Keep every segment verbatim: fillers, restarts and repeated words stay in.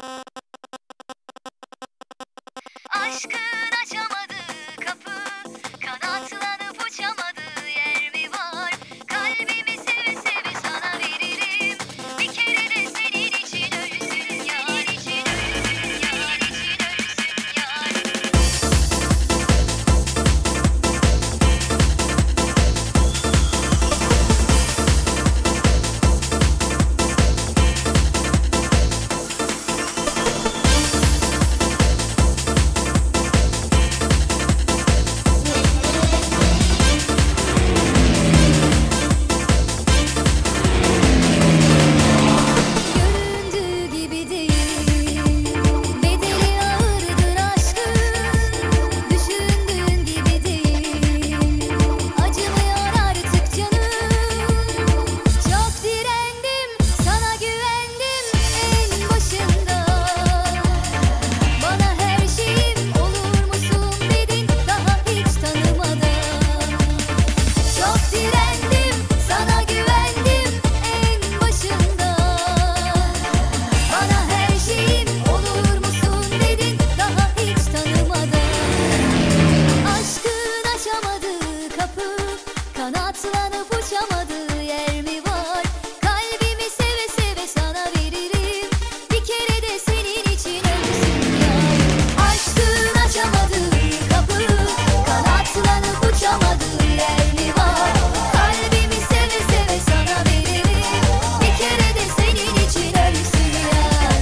Aşkın açamadığı kapı, kanatlanıp uçamadığı yer mi var? Kalbimi seve seve sana veririm. Bir kere de senin için ölsün yar, için ölsün yar, için ölsün yar. Göründüğü gibi değil, bedeli ağırdır aşkın. Düşündüğün gibi değil, acımıyor artık canım. Çok direndim, sana güvendim en başında. Bana her şeyim olur musun dedin daha hiç tanımadan. Çok direndim, sana güvendim en başında. Bana her şeyim olur musun dedin daha hiç tanımadan. Aşkın açamadığı kapı, kanatlanıp uçamadığı yer mi var? Kalbimi seve seve sana veririm. Bir kere de senin için ölsün yar. Aşkın açamadığı kapı, kanatlanıp uçamadığı yer mi var? Kalbimi seve seve sana veririm. Bir kere de senin için ölsün yar.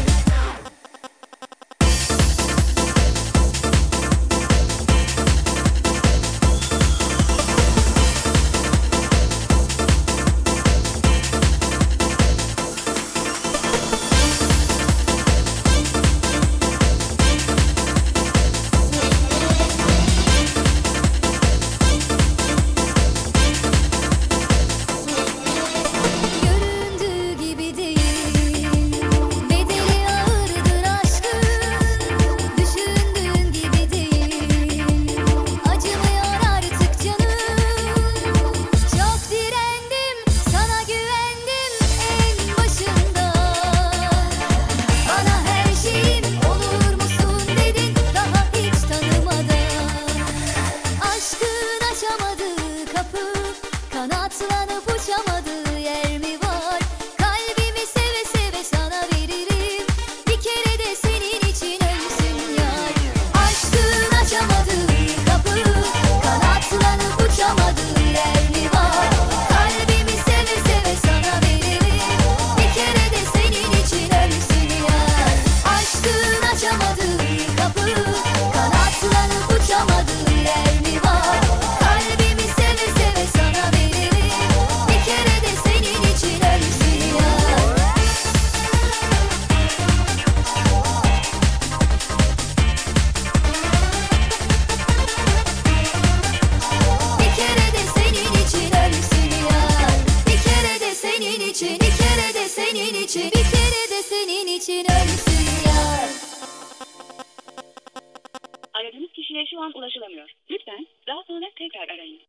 Göründüğü gibi değil, bedeli ağırdır aşkın. Düşündüğün gibi değil, acımıyor artık canım. Çok direndim, sana güvendim en başında. Bana her şeyim olur musun dedin daha hiç tanımadan. Aşkın açamadığı kapı, kanatlanıp uçamadığı yer mi var? Kalbimi seve seve sana veririm. Bir kere de senin için ölsün yar. Aşkın açamadığı kapı, kanatlanıp uçamadığı yer mi var? Kalbimi seve seve sana veririm. Bir kere de senin için ölsün yar. Aşkın açamadığı kapı, kanatlanıp uçamadığı yer mi var? Kalbimi seve seve sana veririm. Bir kere de senin için ölsün yar. Bir kere de senin için ölsün yar. Bir kere de senin için, bir kere de senin için, bir kere de senin için ölsün yar. Aradığınız kişiye şu an ulaşılamıyor. Lütfen daha sonra tekrar arayın.